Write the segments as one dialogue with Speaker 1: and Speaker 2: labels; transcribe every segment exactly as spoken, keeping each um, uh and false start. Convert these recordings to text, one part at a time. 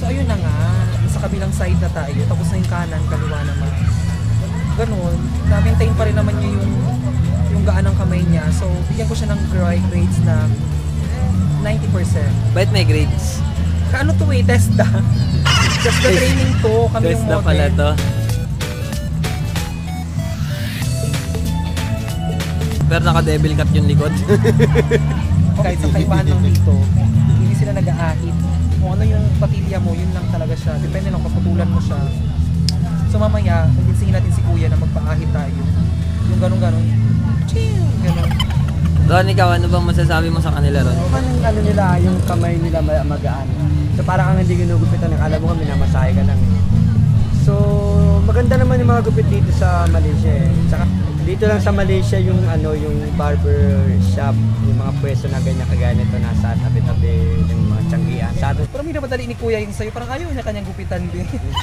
Speaker 1: ayun na nga, sa kabilang side na tayo, tapos na yung kanan, kaliwa naman. Ganun, na-maintain pa rin naman niya yung, yung gaan ng kamay niya. So, bigyan ko siya ng grades na ninety percent.
Speaker 2: Ba't may grades?
Speaker 1: Kaano to eh, test na. Just the training to, kami
Speaker 2: test
Speaker 1: yung
Speaker 2: na
Speaker 1: model.
Speaker 2: pala to. Pero naka-devil cut yung likod.
Speaker 1: Kahit sa kaibahan ng dito, hindi sila nag-aahit. Kung ano yung patilya mo, yun lang talaga siya. Depende lang paputulan mo siya. So mamaya, kumbinsihin natin si kuya na magpa-ahit tayo. Yung ganun-ganun. Chill! Ganun.
Speaker 2: Ron, ikaw, ano bang masasabi mo sa kanila, Ron?
Speaker 3: Anong ano nila, yung kamay nila magaan. So para kang hindi ginugupitan ng alam mo kami na masahe ka lang. So maganda naman yung mga gupit dito sa Malaysia eh. Saka, dito lang sa Malaysia yung ano yung barber shop, yung mga pwesto na ganyan kagaya nito nasa tabi-tabi ng mga tiyanggian. Sa atin,
Speaker 1: pero may namadali ni kuya yung sa'yo, parang ayaw niya kanyang gupitan din.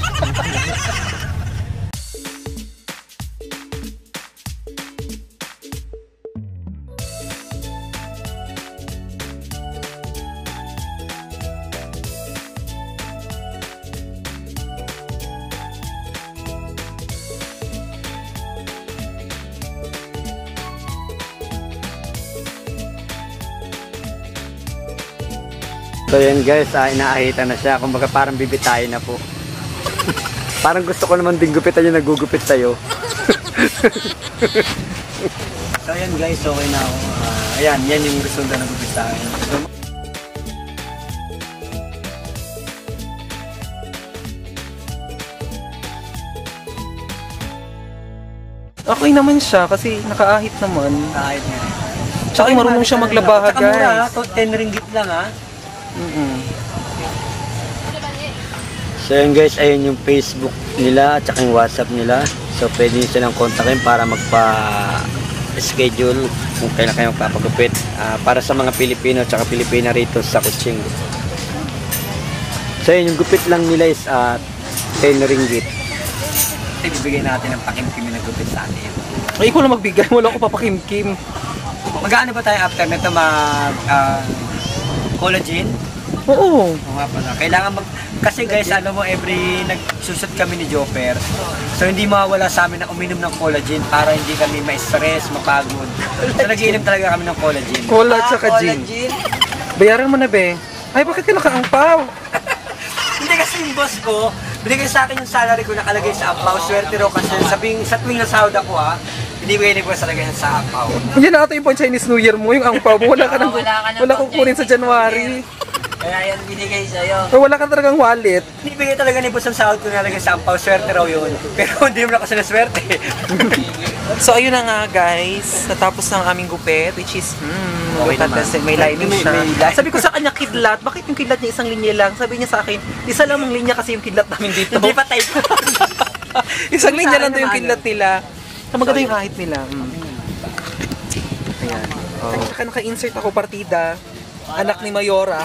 Speaker 3: so yan guys, ah, inaahita na siya. Kumbaga parang bibitayin na po. Parang gusto ko naman din gupitan yung nagugupit sa'yo. So yan guys, okay na ako. Uh, ayan, yan yung resulta na gupit sa akin. So,
Speaker 1: Okay naman siya kasi nakaahit naman.
Speaker 3: Kahit nga.
Speaker 1: Tsaka marunong siya maglabaha, guys.
Speaker 3: Tsaka mura, ten ringgit lang ha.
Speaker 1: Mm-mm.
Speaker 3: So yun guys, ayun yung Facebook nila at saka yung WhatsApp nila. So pwede nyo silang kontakin para magpa-schedule kung kailan kayo magpapagupit. Uh, para sa mga Pilipino at saka Pilipina rito sa Kuching. So yun, yung gupit lang nila is uh, ten ringgit. Ibibigay natin ang pakimkim na gupit sa atin.
Speaker 1: Ay, ikaw lang magbigay. Wala ko papakimkim.
Speaker 3: Mag-ano ba tayo after nito mag uh, collagen?
Speaker 1: Oo.
Speaker 3: Oo nga pala. Kailangan mag... Kasi guys, alam mo, every nagsusot kami ni Joefer, so hindi mawawala sa amin na uminom ng collagen para hindi kami ma-stress, mapagod. So nag-iinom talaga kami ng collagen.
Speaker 1: Cola at saka gin. Bayaran mo na, be. Ay, bakit ka naka-angpaw?
Speaker 3: Hindi kasi yung boss ko, binigay sa akin yung salary ko nakalagay sa ampaw. Swerte ro kasi sabing, sa tuwing nasahod ako ha, hindi binigay ko sa lagay sa ampaw.
Speaker 1: Hindi na ata yung pang Chinese New Year mo, yung angpaw mo. Wala ka nang, wala kong kunin sa January.
Speaker 3: Kaya yan binigay sa'yo.
Speaker 1: So, wala ka talagang wallet.
Speaker 3: Ibigay talaga ni boss ang sahod ko nalagay sa ampaw. Swerte raw yun. Pero hindi mo na kasi na swerte.
Speaker 1: So, ayun na nga guys. Natapos ng aming gupit, which is, hmm, okay naman. May lining siya. May, may Sabi ko sa kanya, kidlat. Bakit yung kidlat niya isang linya lang? Sabi niya sa akin, isa lang ang linya kasi yung kidlat namin dito.
Speaker 3: Hindi pa type.
Speaker 1: Isang linya lang to yung kidlat nila. So, maganda yung kahit nila. Mm. Ayan. Oh. Saka naka-insert ako partida. Anak ni Mayora.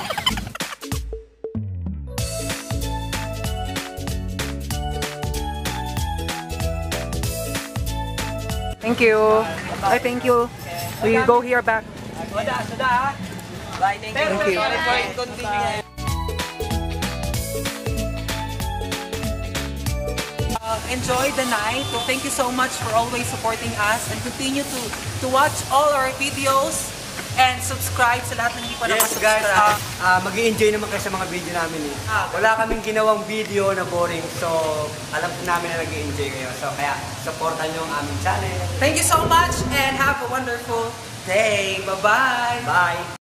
Speaker 1: Thank you. Ay, thank you. We go here back.
Speaker 3: Wala, sada ha. Bye, thank you.
Speaker 1: Thank you.
Speaker 3: Sorry for inconvenience.
Speaker 1: Uh, enjoy the night. So thank you so much for always supporting us and continue to to watch all our videos and subscribe sa lahat ng hindi pa
Speaker 3: Yes
Speaker 1: nakasubscribe.
Speaker 3: guys, uh, uh, mag-i-enjoy naman kayo sa mga video namin eh.
Speaker 1: Ah,
Speaker 3: Wala kaming ginawang video na boring, so alam ko namin na nag-i-enjoy kayo. So kaya supportan nyo ang aming channel.
Speaker 1: Thank you so much and have a wonderful day. Bye-bye.
Speaker 3: Bye!